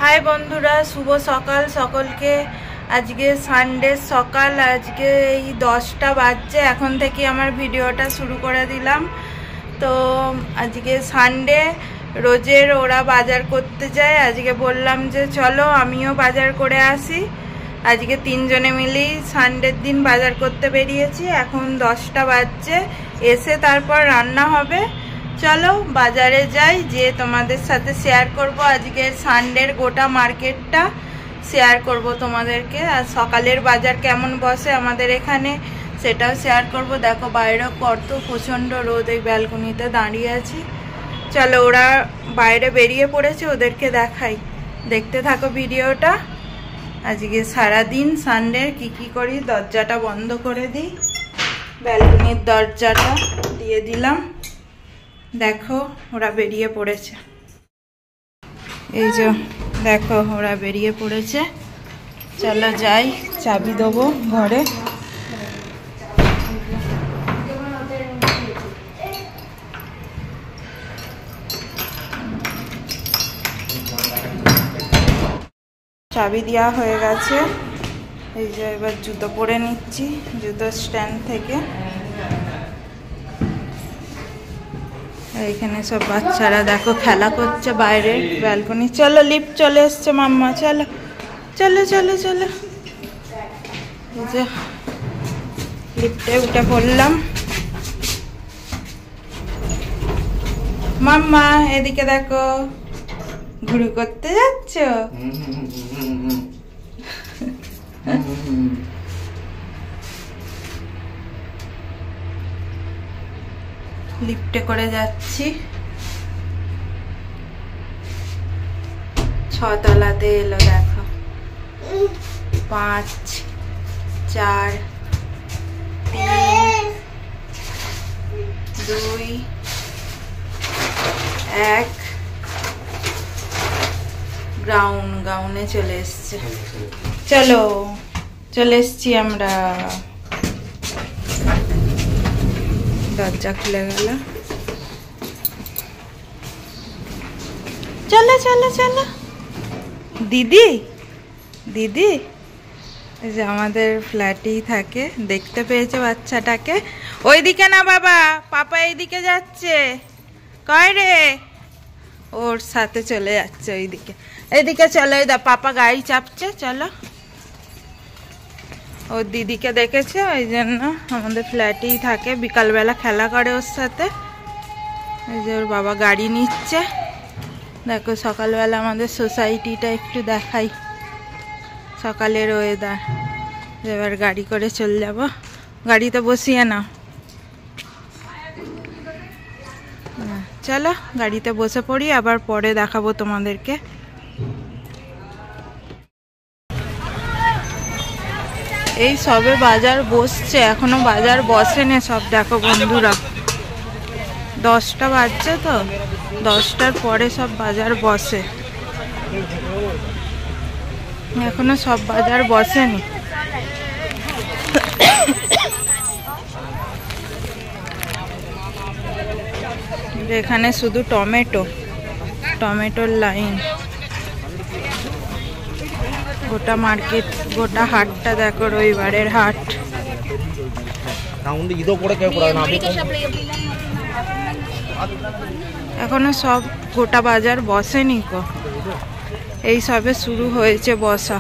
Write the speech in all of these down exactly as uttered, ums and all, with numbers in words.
हाय बंधुरा शुभ सकाल सकलके आज के सानडे सकाल आज के दसटा बाजছে এখন থেকে আমার ভিডিওটা শুরু করে দিলাম। তো আজকে সানডে রোজের ওরা বাজার করতে যায়, আজকে বললাম যে চলো আমিও বাজার করে আসি। আজকে তিনজনে মিলেই সানডের দিন বাজার করতে বেরিয়েছি। এখন দশটা বাজছে, এসে তারপর রান্না হবে। চলো বাজারে যাই, যে তোমাদের সাথে শেয়ার করব আজকের সানডের গোটা মার্কেটটা শেয়ার করব তোমাদেরকে। আর সকালের বাজার কেমন বসে আমাদের এখানে সেটাও শেয়ার করব। দেখো বাইরে কত প্রচণ্ড রোদ, এই ব্যালকনিতে দাঁড়িয়ে আছি। চলো ওরা বাইরে বেরিয়ে পড়েছে, ওদেরকে দেখাই, দেখতে থাকো ভিডিওটা। আজকে সারাদিন সানডে কি কি করি। দরজাটা বন্ধ করে দিই, ব্যালকনির দরজাটা দিয়ে দিলাম। দেখো ওরা বেরিয়ে পড়েছে, এই যে দেখো ওরা বেরিয়ে পড়েছে। চলো যাই, চাবি দেবো ঘরে। চাবি দেওয়া হয়ে গেছে, এই যে এবার জুতো পরে নিচ্ছি জুতো স্ট্যান্ড থেকে। এখানে সব বাচ্চারা দেখো খেলা করছে বাইরে ব্যালকনি। চলো লিফট চলে এসছে মাম্মা, চলো চলো চলো চলো। এই যে লিফটে উঠে পড়লাম। মাম্মা এদিকে দেখো, ঘুরু করতে যাচ্ছ? লিফটে করে যাচ্ছি, ছতলাতে এলো। দেখো পাঁচ চার তিন দুই এক। গ্রাউন্ড গ্রাউন্ডে চলে এসছে। চলো চলে এসছি আমরা। দরজা খুলে গেল। চলো চলো চলো। দিদি দিদি এই যে আমাদের ফ্ল্যাটেই থাকে, দেখতে পেয়েছে বাচ্চাটাকে। ওইদিকে না বাবা, পাপা এইদিকে যাচ্ছে। কয় রে, ওর সাথে চলে যাচ্ছে ওইদিকে। এইদিকে চলো, এই দা পাপা গাড়ি চাপছে। চলো, ওর দিদিকে দেখেছে ওই জন্য আমাদের ফ্ল্যাটেই থাকে, বিকালবেলা খেলা করে ওর সাথে। এই যে ওর বাবা গাড়ি নিচ্ছে। দেখো সকালবেলা আমাদের সোসাইটিটা একটু দেখাই, সকালের ওয়েদার। এবার গাড়ি করে চলে যাব, গাড়িতে বসিয়ে নাও। চলো গাড়িতে বসে পড়ি, আবার পরে দেখাবো তোমাদেরকে। এই সবে বাজার বসছে, এখনো বাজার বসেনি সব। দেখো বন্ধুরা দশটা বাজছে, তো দশটার পরে সব বাজার বসে, এখনো সব বাজার বসেনি। এখানে শুধু টমেটো টমেটোর লাইন। গোটা মার্কেট, গোটা হাটটা দেখো, রবিবারের হাট। এখনো সব গোটা বাজার বসেনি গো, এই সবে শুরু হয়েছে বসা।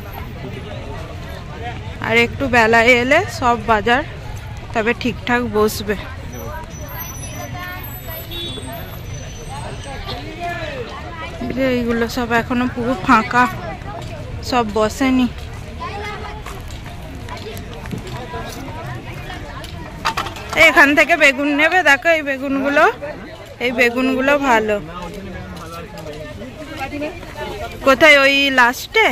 আর একটু বেলায় এলে সব বাজার তবে ঠিকঠাক বসবে। এইগুলো সব এখনো পুরো ফাঁকা, সব বসেনি। এখান থেকে বেগুন নেবে, দেখো এই বেগুনগুলো, এই বেগুনগুলো ভালো। কোথায়? ওই লাস্টে।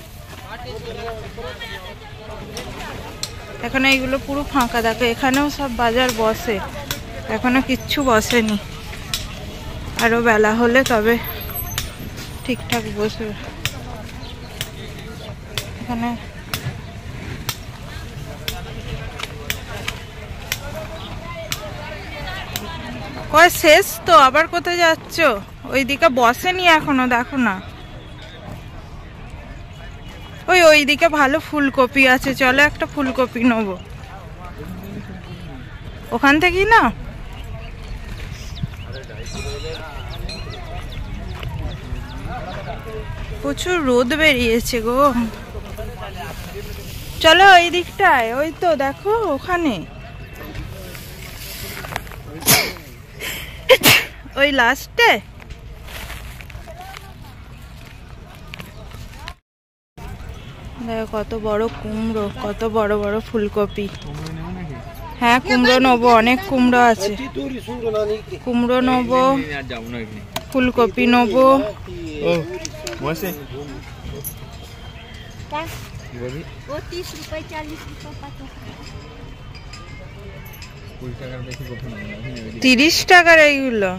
এখন এইগুলো পুরো ফাঁকা, দেখো এখানেও সব বাজার বসে, এখনো কিচ্ছু বসেনি। আরো বেলা হলে তবে ঠিকঠাক বসবে। এখানে কয় শেষ তো, আবার কোথায় যাচ্ছ? ওইদিকে বসেনি এখনো, দেখো না। ওই ওইদিকে ভালো ফুলকপি আছে, চলো একটা ফুলকপি নেবো ওখান থেকেই না। প্রচুর রোদ বেরিয়েছে গো। চলো ওই দিকটায়, ওই তো দেখো ওখানে, ওই লাস্টে। দেখো কত বড় কুমড়ো, কত বড় বড় ফুলকপি। হ্যাঁ কুমড়ো নেবো, অনেক কুমড়ো আছে। কুমড়ো নেবো, ফুলকপি নেবো। তিরিশ টাকার এইগুলো।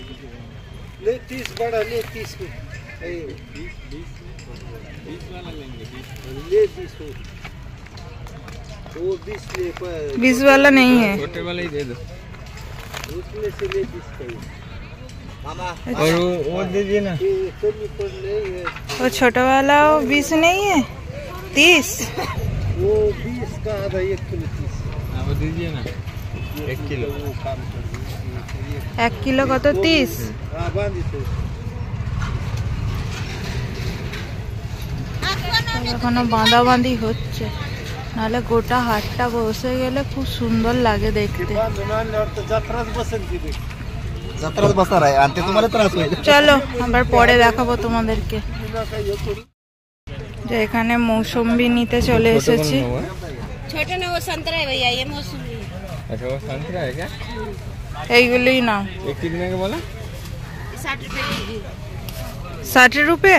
बीस वाला नहीं है, छोटे वाला ही दे दो। उसमें से ले बीस का ही। और वो वो दे दिए ना, वो छोटा वाला वो बीस नहीं है, तीस। वो बीस का आधा एक किलो तीस। हाँ वो दीजिए ना, एक किलो। एक किलो का तो तीस। हाँ बांधी तो। এখনো বাঁধা বাঁধি হচ্ছে, নাহলে গোটা হাটটা বসে গেলে খুব সুন্দর লাগে দেখতে। চলো আবার পরে দেখাবো তোমাদেরকে। যে এখানে মৌসুম্বি নিতে চলে এসেছি। এইগুলোই না, ষাট রুপये।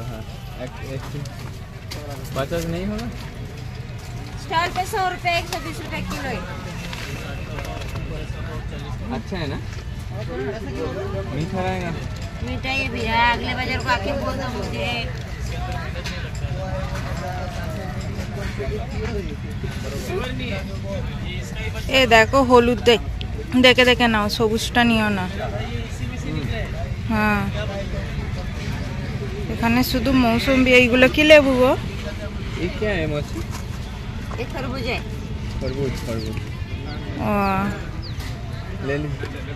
पचास नहीं होगा स्टॉल पे, सौ रुपए एक सौ बीस रुपए किलो है। अच्छा है ना, मीठा रहेगा। मीठा ये भी है, अगले बाजार को आके बोल दो मुझे। ए देखो হলুদ দেখে দেখে নাও, সবুজটা নিও না। হ্যাঁ এখানে শুধু মৌসুম্বি। এইগুলো কি লেবু গো? ये क्या है मौसी? ये खरबूज है। खरबूज खरबूज। ओ ले ली।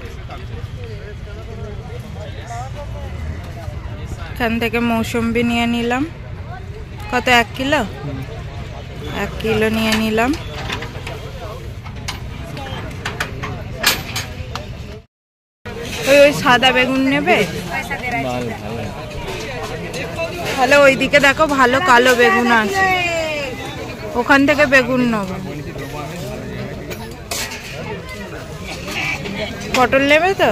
এখান থেকে মৌসুম্বি নিয়ে নিলাম। কত, এক কিলো? এক কিলো নিয়ে নিলাম। ওই ওই সাদা বেগুন নেবে? তাহলে ওইদিকে দেখো ভালো কালো বেগুন আছে, ওখান থেকে বেগুন নেব। পটল নেবে তো?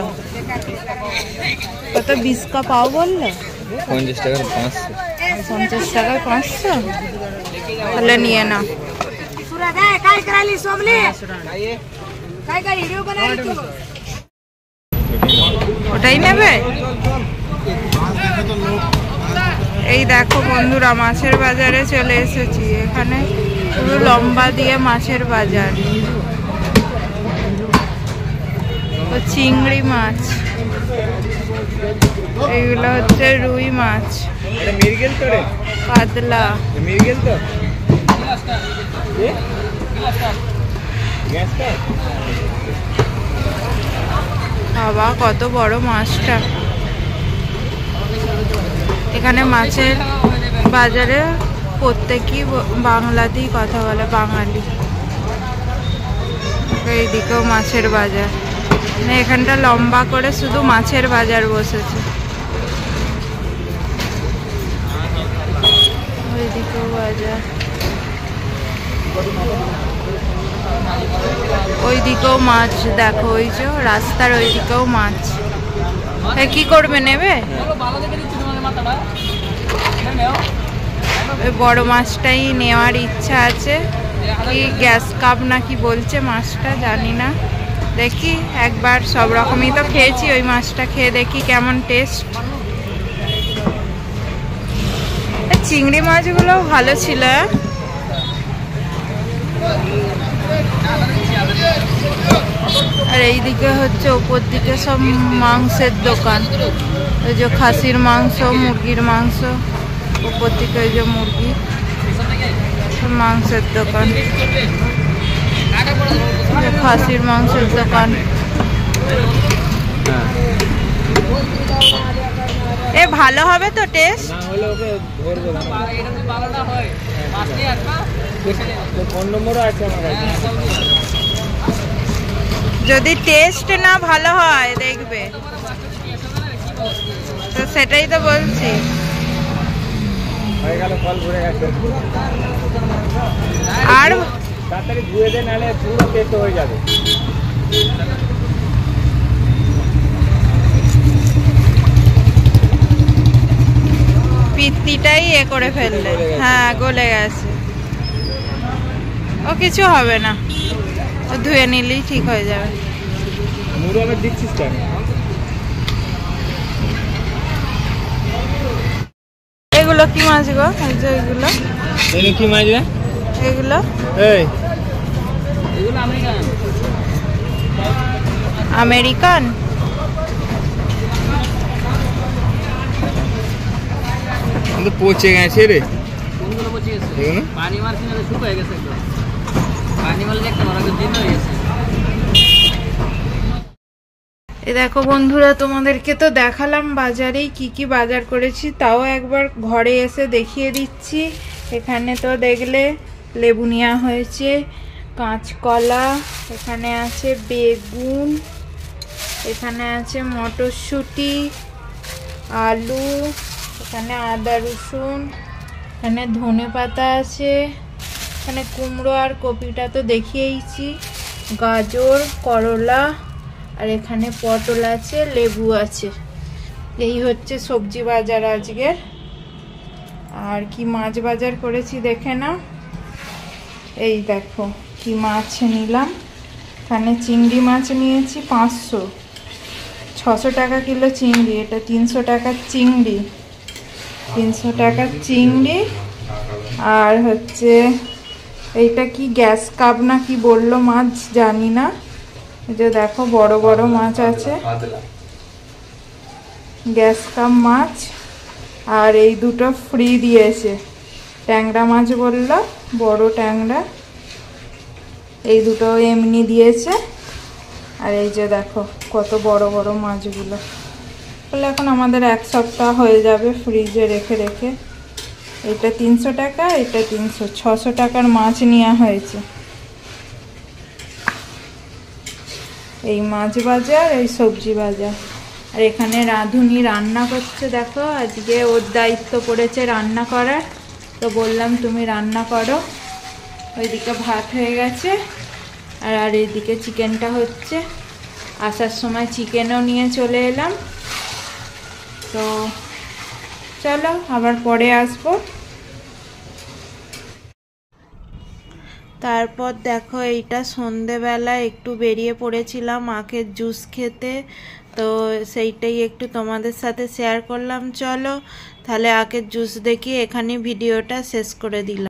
কত, বিশ কা পাও বললে? পঞ্চাশ টাকার পাঁচশো। পঞ্চাশ টাকায় পাঁচশো, তাহলে নিয়ে নাও। ওটাই নেবে? এই দেখো বন্ধুরা, মাছের বাজারে চলে এসেছি। এখানে পুরো লম্বা দিয়ে মাছের বাজার। ও চিংড়ি মাছ, এইগুলো হচ্ছে রুই মাছ, কাতলা। বাবা কত বড় মাছটা। এখানে মাছের বাজারে প্রত্যেকই বাংলাতেই কথা বলে, বাঙালি। এইদিকেও মাছের বাজার, মানে এখানটা লম্বা করে শুধু মাছের বাজার বসেছে। ওইদিকেও বাজার, ওইদিকেও মাছ দেখো, ওই যে রাস্তার ওইদিকেও মাছ। কি করবে, নেবে? ওই বড় মাছটাই নেওয়ার ইচ্ছা আছে। কি গ্যাস কাপ না কি বলছে মাছটা, জানি না। দেখি একবার, সব রকমই তো খেয়েছি, ওই মাছটা খেয়ে দেখি কেমন টেস্ট। চিংড়ি মাছগুলো ভালো ছিল। আর এইদিকে হচ্ছে ওপর দিকে সব মাংসের দোকান। ওই যে খাসির মাংস, মুরগির মাংস, ওপর দিকে ওই যে মুরগি। মাংসের দোকান, খাসির মাংসের দোকান। এ ভালো হবে তো টেস্ট? যদি টেস্ট না ভালো হয় দেখবে তো, সেটাই তো বলছি। আর তাড়াতাড়ি ধুয়ে দে, নাহলে পুরো তেতো হয়ে যাবে। পিত্তিটাই এ করে ফেললে। হ্যাঁ, গলে গেছে। ও কিছু হবে না, ও ধুয়ে নিলেই ঠিক হয়ে যাবে। মুড়ো আমি দিচ্ছিস কেন? এগুলো কি মাছ গো? এই যে এগুলো, এগুলো কি মাছ রে? এগুলো এই এগুলো আমেরিকান। আমেরিকান তো পচে গেছে রে। কোনগুলো পচে গেছে? এগুলো পানি মারছি না, শুকিয়ে গেছে একদম। পানি মারলে একটা বড় দিন হয়ে গেছে। এই দেখো বন্ধুরা, তোমাদেরকে তো দেখালাম বাজারেই কি কি বাজার করেছি, তাও একবার ঘরে এসে দেখিয়ে দিচ্ছি। এখানে তো দেখলে লেবু নেওয়া হয়েছে, কাঁচকলা, এখানে আছে বেগুন, এখানে আছে মটরশুঁটি, আলু, এখানে আদা রসুন, এখানে ধনে পাতা আছে, এখানে কুমড়ো আর কপিটা তো দেখিয়েইছি, গাজর, করলা, আর এখানে পটল আছে, লেবু আছে। এই হচ্ছে সবজি বাজার আজকের। আর কি মাছ বাজার করেছি দেখে নাও। এই দেখো কি মাছ নিলাম। এখানে চিংড়ি মাছ নিয়েছি পাঁচশো, ছশো টাকা কিলো চিংড়ি। এটা তিনশো টাকার চিংড়ি, তিনশো টাকার চিংড়ি। আর হচ্ছে এইটা কি গ্যাস কাপ না কি বললো মাছ, জানি না। এই যে দেখো বড় বড় মাছ আছে, গ্যাস কাপ মাছ। আর এই দুটো ফ্রি দিয়েছে, ট্যাংরা মাছ বললো, বড় ট্যাংরা। এই দুটো এমনি দিয়েছে। আর এই যে দেখো কত বড় বড় মাছগুলো, বলে এখন আমাদের এক সপ্তাহ হয়ে যাবে ফ্রিজে রেখে রেখে। এটা তিনশো টাকা, এটা তিনশো, ছশো টাকার মাছ নেওয়া হয়েছে। এই মাছ বাজার, এই সবজি বাজার। আর এখানে রাঁধুনি রান্না করছে, দেখো আজকে ওর দায়িত্ব পড়েছে রান্না করার, তো বললাম তুমি রান্না করো। ওইদিকে ভাত হয়ে গেছে, আর আর এইদিকে চিকেনটা হচ্ছে। আসার সময় চিকেনও নিয়ে চলে এলাম। তো চলো আবার পরে আসবো। তারপর দেখো এইটা সন্ধেবেলা একটু বেরিয়ে পড়েছিলাম আখের জুস খেতে, তো সেইটাই একটু তোমাদের সাথে শেয়ার করলাম। চলো তাহলে আখের জুস দেখিয়ে এখানে ভিডিওটা শেষ করে দিলাম।